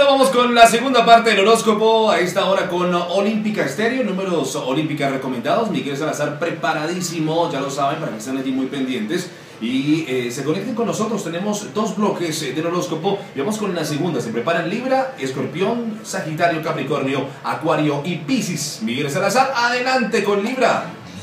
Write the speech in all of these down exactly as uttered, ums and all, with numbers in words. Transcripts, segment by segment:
vamos con la segunda parte del horóscopo. A esta hora con Olímpica Estéreo, números Olímpica recomendados. Miguel Salazar preparadísimo, ya lo saben, para que estén allí muy pendientes y eh, se conecten con nosotros. Tenemos dos bloques eh, del horóscopo y vamos con la segunda. Se preparan Libra, Escorpión, Sagitario, Capricornio, Acuario y Piscis. Miguel Salazar, adelante con Libra.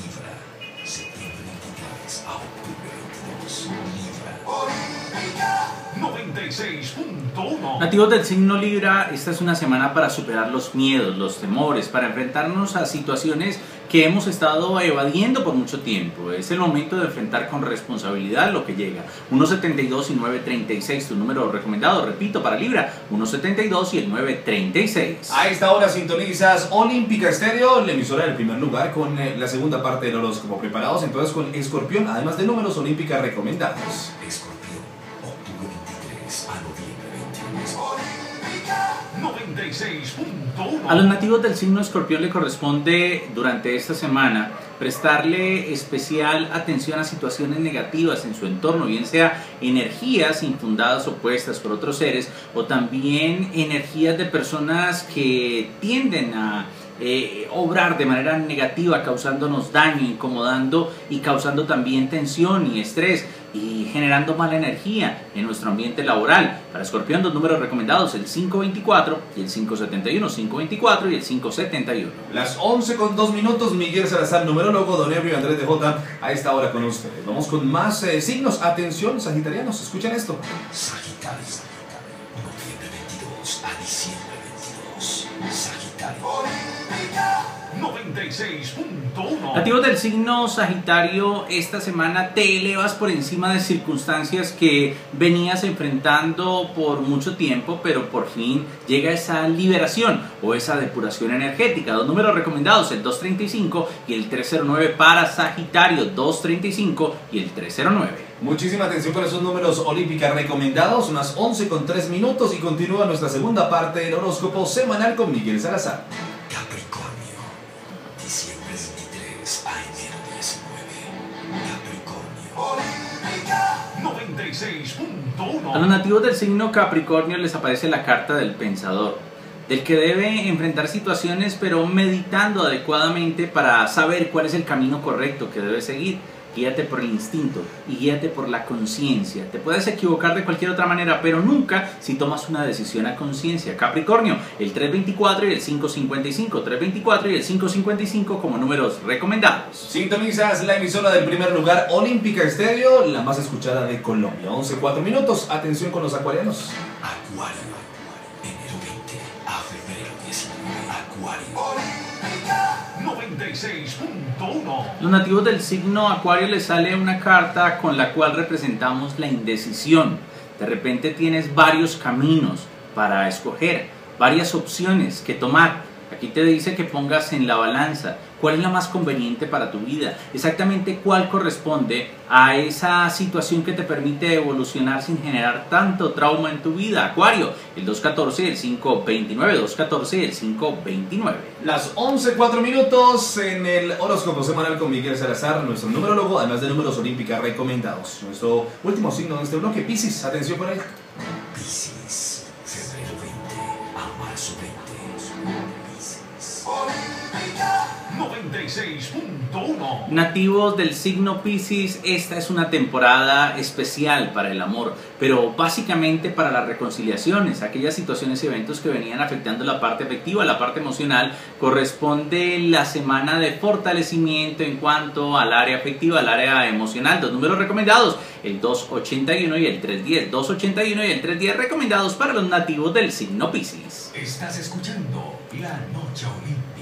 Nativos del signo Libra, esta es una semana para superar los miedos, los temores, para enfrentarnos a situaciones que hemos estado evadiendo por mucho tiempo. Es el momento de enfrentar con responsabilidad lo que llega. uno setenta y dos y nueve treinta y seis, tu número recomendado, repito, para Libra, uno setenta y dos y el nueve treinta y seis. A esta hora sintonizas Olímpica Estéreo, la emisora del primer lugar con eh, la segunda parte del horóscopo. Preparados entonces con Escorpión, además de números Olímpica recomendados. Escorpión, octubre veintitrés a noviembre veintiuno. noventa y seis punto uno. A los nativos del signo Escorpión le corresponde durante esta semana prestarle especial atención a situaciones negativas en su entorno, bien sea energías infundadas o puestas por otros seres, o también energías de personas que tienden a Eh, obrar de manera negativa, causándonos daño, incomodando y causando también tensión y estrés y generando mala energía en nuestro ambiente laboral. Para Escorpión, dos números recomendados, el cinco veinticuatro y el cinco setenta y uno, cinco veinticuatro y el cinco setenta y uno. Las once con dos minutos, Miguel Salazar, numerólogo, Don Ebrio y Andrés de Jota, a esta hora con ustedes. Vamos con más eh, signos. Atención, sagitarianos, escuchen esto. Sagitario, noviembre veintidós a diciembre veintidós. Sagitario. noventa y seis punto uno. Nativos del signo Sagitario, esta semana te elevas por encima de circunstancias que venías enfrentando por mucho tiempo, pero por fin llega esa liberación o esa depuración energética. Dos números recomendados, el dos treinta y cinco y el tres cero nueve para Sagitario, dos treinta y cinco y el tres cero nueve. Muchísima atención con esos números Olímpica recomendados. Unas once con tres minutos y continúa nuestra segunda parte del horóscopo semanal con Miguel Salazar. Capricornio, diciembre veintitrés a enero diecinueve. Capricornio. noventa y seis punto uno. A los nativos del signo Capricornio les aparece la carta del pensador, del que debe enfrentar situaciones pero meditando adecuadamente para saber cuál es el camino correcto que debe seguir. Guíate por el instinto y guíate por la conciencia. Te puedes equivocar de cualquier otra manera, pero nunca si tomas una decisión a conciencia. Capricornio, el tres veinticuatro y el cinco cincuenta y cinco, tres veinticuatro y el cinco cincuenta y cinco como números recomendados. Sintonizas la emisora del primer lugar, Olímpica Estéreo, la más escuchada de Colombia. once cuatro minutos. Atención con los acuarianos. Acuario, enero veinte a febrero diecinueve. Acuario. noventa y seis punto uno. Los nativos del signo Acuario les sale una carta con la cual representamos la indecisión. De repente tienes varios caminos para escoger, varias opciones que tomar. Aquí te dice que pongas en la balanza cuál es la más conveniente para tu vida, exactamente cuál corresponde a esa situación que te permite evolucionar sin generar tanto trauma en tu vida. Acuario, el dos catorce y el cinco veintinueve, dos catorce y el cinco veintinueve. Las once cuatro minutos en el horóscopo semanal con Miguel Salazar, nuestro numerólogo, además de números Olímpica recomendados. Nuestro último signo de este bloque, Piscis. Atención con él. Piscis, febrero veinte a marzo veinte. Piscis. noventa y seis punto uno. Nativos del signo Piscis, esta es una temporada especial para el amor, pero básicamente para las reconciliaciones, aquellas situaciones y eventos que venían afectando la parte afectiva, la parte emocional. Corresponde la semana de fortalecimiento en cuanto al área afectiva, al área emocional. Dos números recomendados, el dos ochenta y uno y el tres diez, dos ochenta y uno y el tres diez recomendados para los nativos del signo Piscis. Estás escuchando La Noche Olímpica.